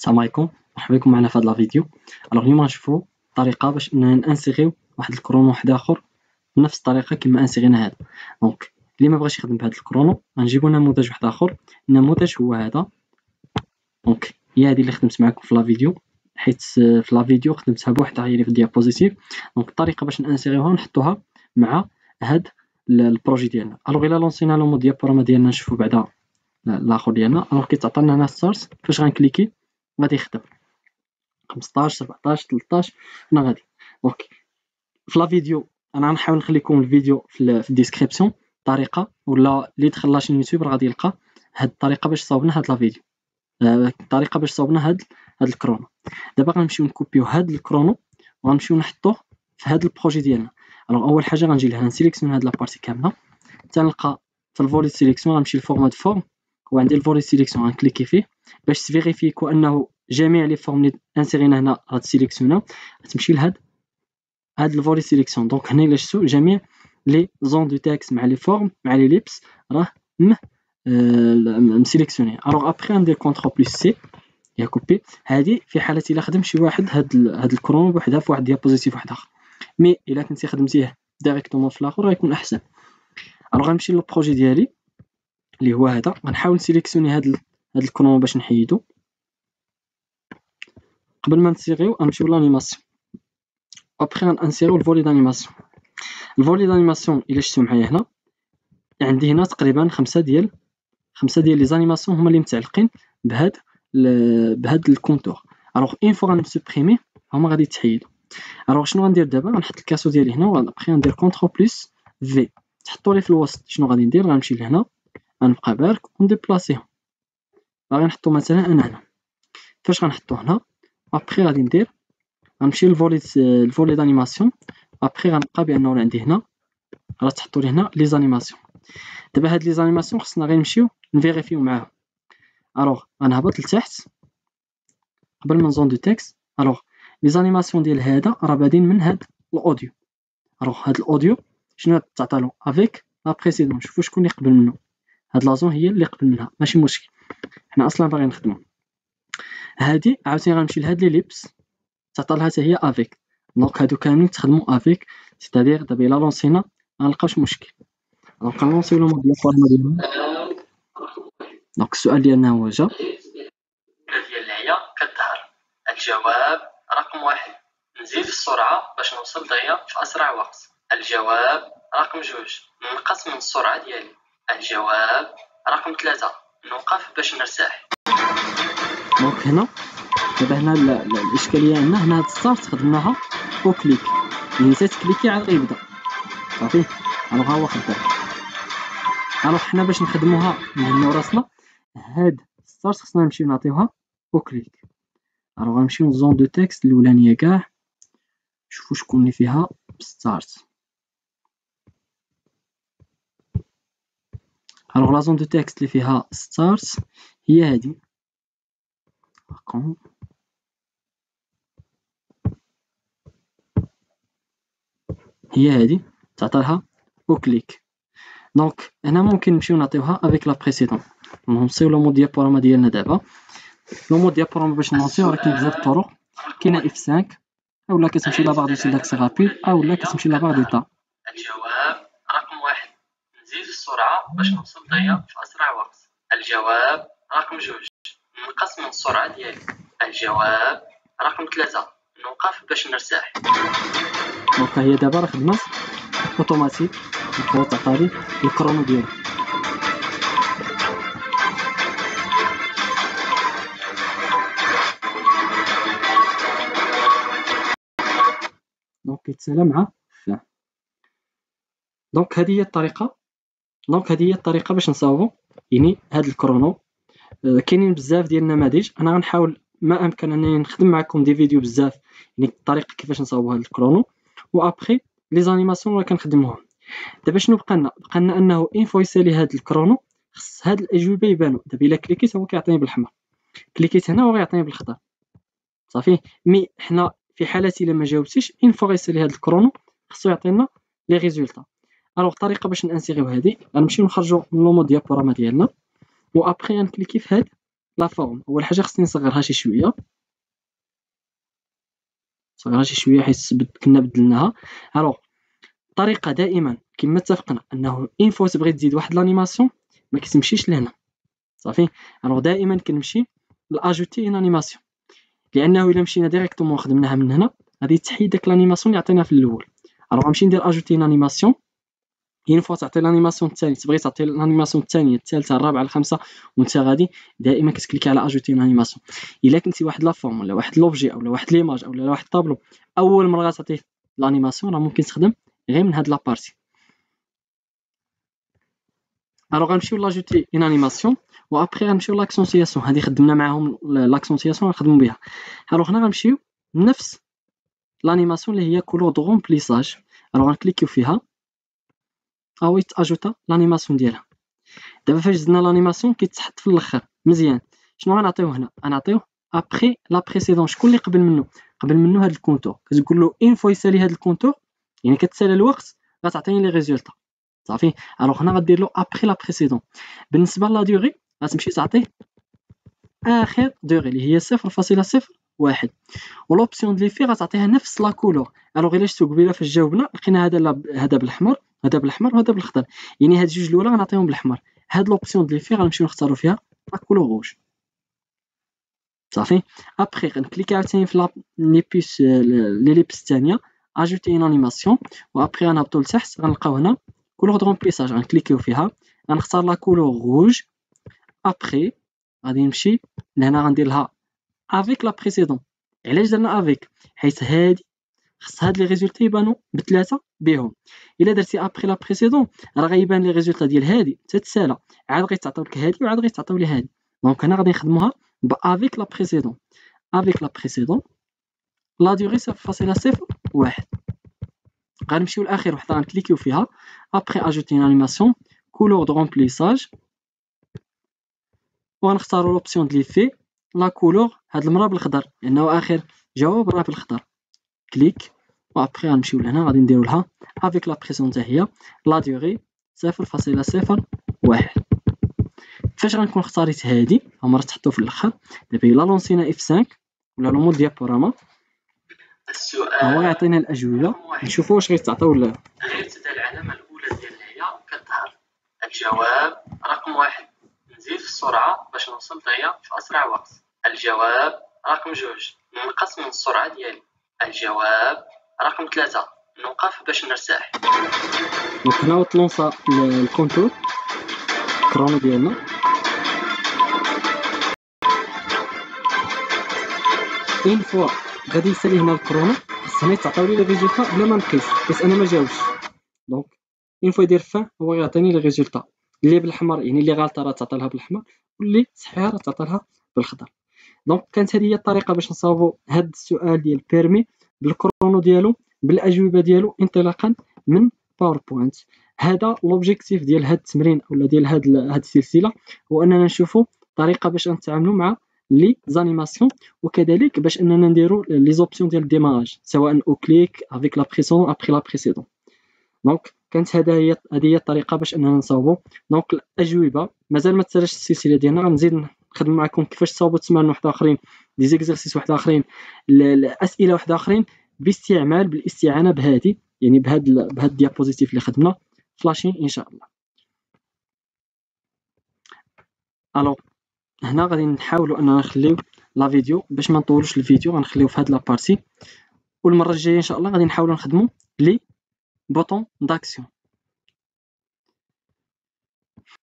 السلام عليكم، مرحبا بكم معنا في هذا الفيديو. اليوم غنشوفوا طريقه باش نانسيغيو واحد الكرونو واحد اخر بنفس الطريقه كما انسيغينا هذا. دونك اللي ما بغاش يخدم بهذا الكرونو غنجيبوا نموذج واحد اخر. النموذج هو هذا. دونك هي هذه اللي خدمت معكم في الفيديو، حيت في الفيديو خدمتها بوحدها هي في الديابوزيتيف. دونك الطريقه باش نانسيغيوها نحطوها مع هذا البروجي ديالنا. الا لونسينا لو مود ديابورama ديالنا نشوفوا بعدا الاخر ديالنا. كيتعطينا هنا ستارت، فاش غنكليكي غادي يخدم 15 17 13 هنا غادي. دونك في لا فيديو انا غنحاول نخلي لكم الفيديو في الديسكريبسيون طريقه، ولا اللي دخل لاشين يوتيوب غادي يلقى هاد الطريقه باش صاوبنا هاد لا فيديو، الطريقه باش صاوبنا هاد الكرونو. دابا غنمشيو نكوبيو هاد الكرونو وغنمشيو نحطوه في هاد البروجي ديالنا. اول حاجه غنجي لهنا نسيليكسيون هاد لابارتي كامله، تنلقى في الفولي سيليكسيون غنمشي لفورمات فورم، وعندي الفولي سيليكسيون غنكليكي فيه باش تفيريفيكو انه جميع لي فورم اللي انسيغينا هنا غتسيليكسيونا، غتمشي لهاد الفولي سيليكسيون. دونك هنا الا شفتو جميع لي زون دو تكست مع لي فورم مع لي ليبس راه مسيليكسيوني. ابخي غندير كونترول بلس سي يا كوبي. هذه في حاله الا خدم شي واحد هاد الكرونو بوحدها في واحد ديابوزيتيف واحد اخر، مي الا كنتي خدمتيه ديريكتومون في الاخر غيكون احسن. غنمشي للبروجي ديالي اللي هو هذا، غنحاول نسيليكسيوني هاد الكرونو باش نحيدو. قبل ما نسيغيو غنمشيو لانيماسيون، ابخي غنسيريو الفولي دانيماسيون. الفولي دانيماسيون الا شفتو معايا هنا عندي هنا تقريبا خمسة ديال لي زانيماسيون هما اللي متعلقين بهاد الكونتور. اون فوا غنسوبريمي هما غادي يتحيدوا. شنو غندير دابا؟ غنحط الكاسو ديالي هنا وابخي غندير كونترول بلس في تحطوا لي في الوسط. شنو غادي ندير؟ غنمشي لهنا غنبقى بارك ونديبلاسيهم. باغي نحطو مثلا انا هنا، فاش غنحطو هنا ابخي غادي ندير غنمشي للفولي دانيماسيون. ابخي غنبقى بانه عندي هنا راه تحطوا لي هنا لي زانيماسيون. دابا هاد لي زانيماسيون خصنا غير نمشيو نفيريفيو معاهم. غنهبط لتحت قبل من زون دو تكست. لي زانيماسيون ديال هذا راه بادين من هاد الاوديو. هاد الاوديو شنو تعطالو افيك لا بريسيدون. شوفوا شكون اللي قبل منه، هاد لازون هي اللي قبل منها، ماشي مشكل، حنا اصلا باغيين نخدمو. هادي عاوتاني غنمشي لهاد لي ليبس تعطالها حتى هي افيك. دونك هادو كاملين تخدموا افيك، سيتادير دابا الا لونسينا غنلقاوش مشكل. كنلونسيو لو مود ديالنا ديالنا. دونك السؤال ديالنا هو جا ديال العيا كظهر. الجواب رقم 1 نزيد في السرعه باش نوصل دغيا في اسرع وقت. الجواب رقم 2 ننقص من السرعه ديالي. الجواب رقم 3 نوقف باش نرتاح. دونك هنا دابا هنا الاشكاليه عندنا هنا هاد ستارت خدمناها او كليك، يعني تكليكي عاد غيبدا صافي. ها هو خدام. حنا باش نخدموها نهنيو راسنا هاد ستارت خصنا نمشيو نعطيوها او كليك. غنمشيو للزون دو تكست الاولانيه كاع، شوفوا شكون اللي فيها ستارت. لا زون دو تكست اللي فيها ستارت هي هادي، تعطيها او كليك. دونك هنا ممكن نمشيو نعطيوها افيك لا بريسيدون. نوصيو لو مود ديابورama ديالنا. دابا لو مود ديابورama باش نوصيو راه كاين بزاف الطرق، كاينه F5 اولا كتمشي لا باغ دو سيليكسي رابيد اولا كتمشي لا باغ ديتا. الجواب رقم 1 نزيد السرعه باش نوصل دغيا في اسرع وقت. الجواب رقم 2 ننقص من السرعه ديالي. الجواب رقم 3 نوقف باش نرتاح. دونك هي دابا راه خدمات اوتوماتيك، نقدر تعطالي الكرونو ديالي. دونك كيتسالى مع فهم. دونك هذه هي الطريقه باش نصاوبو يعني هاد الكرونو. كاينين بزاف ديال النماذج، انا غنحاول ما امكن انني نخدم معكم دي فيديو بزاف يعني الطريقه كيفاش نصاوبو هاد الكرونو. وابخي لي زانيماسيون راه كنخدموهم. دابا شنو بقى لنا انه ان فوا يسالي هاد الكرونو خص هاد الاجوبه يبانو. دابا الا كليكيت هو كيعطيني بالحمر، كليكيت هنا هو غيعطيني بالخضر صافي. مي حنا في حاله الا ما جاوبتيش ان فوا يسالي هاد الكرونو خصو يعطينا لي ريزولطا. الطريقه باش نانسيغيو هادي غنمشيو نخرجوا من لو مود ديابورama ديالنا، وابخي غنكليكي في هاد لا فورم. اول حاجه خصني نصغرها شي شويه، نصغرها شي شويه حيت كنا بدلناها. الوغ الطريقه دائما كما اتفقنا انه اين فوا تبغي تزيد واحد لانيماسيون ما كتمشيش لهنا صافي. الوغ دائما كنمشي لاجوتي ان انيماسيون، لانه الا مشينا ديريكتومون خدمناها من هنا غادي تحيد داك لانيماسيون اللي عطيناها في الاول. الوغ غنمشي ندير اجوتي ان انيماسيون، اين فوا تعطي لانيماسيون الثاني تبغي تعطي لانيماسيون الثانيه الثالثه الرابعه الخامسه وانت غادي دائما كتكليكي على اجوتي ان انيماسيون. الا كنتي واحد لا فورم ولا واحد لوبجي او واحد ليماج او واحد طابلو اول مره غتعطيه لانيماسيون راه ممكن تخدم غير من هاد لابارتي. الوغ غنمشيو لاجوتي ان انيماسيون و ابري غنمشيو لاكسونسياسيون، هادي خدمنا معاهم لاكسونسياسيون غنخدموا بها. الوغ هنا غنمشيو نفس لانيماسيون اللي هي كولور دو رومبليساج. الوغ غنكليكيو فيها او اجوتا لانيماسيون ديالها. دابا فاش زدنا لانيماسيون كيتحط في الاخر مزيان. شنو غنعطيو هنا؟ غنعطيوه ابري لا بريسيدون. شكون اللي قبل منه؟ قبل منه هاد الكونتور. كتقول له اين فوا يسالي هاد الكونتور يعني كتسالى الوقت غتعطيني لي ريزولطا صافي. الوغ هنا غدير له ابري لا بريسيدون. بالنسبه لا ديوري غتمشي تعطيه اخر ديوري اللي هي 0.01 ولوبسيون ديال في غتعطيها نفس لا كولور. الوغ الا شفتو قبيله فاش جاوبنا لقينا هذا بالاحمر هذا بالاحمر وهذا بالاخضر، يعني هاد جوج الاولى غنعطيهم بالاحمر. هاد لوبسيون ديال في غنمشيو نختاروا فيها لا كولور روج صافي. ابري غنكليكي عاوتاني في ليبيس ليليبس الثانيه اجوتي ان انيماسيون و ابري غنهبطوا لتحت غنلقاو هنا كولور دو رومبليساج غنكليكيو فيها غنختار لا كولور روج. ابري غادي نمشي لهنا غندير لها افيك لا بريسيدون. علاش درنا افيك؟ حيت هادي خص هاد لي ريزولتا يبانو بثلاثه بهم. الا درتي ابري لا بريسيدون راه غيبان لي ريزولتا ديال هادي تتسالى عاد غيتعطيو لك هادي وعاد غيتعطيو لي هادي. دونك هنا غادي نخدموها بافيك لا بريسيدون. افيك لا بريسيدون لا ديوري 0.01. غنمشيو لاخر وحده غنكليكيو فيها ابري اجوتي ان انيماسيون كولور دو رومبليساج وغنختاروا لوبسيون ديال في لا كولور هاد المره بالخضر لانه اخر جواب راه بالخضر. كليك وابري غنمشيو لهنا غادي نديرو لها افيك لا بريسيون حتى هي لا ديوري 0.01. فاش غنكون اختاريت هادي عمرها تحطو في الاخر. دابا الا لونسينا F5 ولا لو مود ديابوراما هو يعطينا الاجوبه نشوفوا واش غيتعطيو ولا لا. غير تدا العلامه الاولى ديال هي كتظهر الجواب رقم 1 نزيد في السرعه باش نوصل ليا في اسرع وقت. الجواب رقم 2 ننقص من السرعه ديالي. الجواب رقم 3 نوقف باش نرتاح. دونك هنا تلونسا الكونتور كرونو ديالنا. اين فوا غادي يسالي هنا الكرونو خصنا يتعطيو لي ريزولطا بلا ما نقيس حيت انا ما جاوبش. دونك اين فوا يدير فان هو يعطيني لي ريزولطا اللي بالاحمر يعني اللي غالطه راه تعطى لها بالاحمر واللي صحيحه راه تعطى لها بالخضر. دونك كانت هذه هي الطريقه باش نصاوبوا هذا السؤال ديال بيرمي بالكرونو ديالو بالاجوبه ديالو انطلاقا من باوربوينت. هذا لوبجيكتيف ديال هذا التمرين ولا ديال هذه السلسله هو اننا نشوفوا طريقه باش نتعاملوا مع لي زانيماسيون وكذلك باش اننا نديروا لي زوبسيون ديال الديماج سواء او كليك افيك لا بريسيدون ابري لا بريسيدون. دونك كانت هذه هي الطريقه باش اننا نصاوبوا. دونك الاجوبه مازال ما تسالش السلسله ديالنا غنزيد نخدم معكم كيفاش تصاوبوا تمارين واحد اخرين دي زيكزارسيس واحد اخرين الاسئله واحد اخرين بالاستعانه بهذه يعني بهاد الديابوزيتيف اللي خدمنا فلاشين ان شاء الله. الو هنا غادي نحاولوا اننا نخليو لا فيديو باش ما نطولوش الفيديو غنخليو في هاد لابارتي والمره الجايه ان شاء الله غادي نحاولوا نخدموا لي بوطون داكسيون.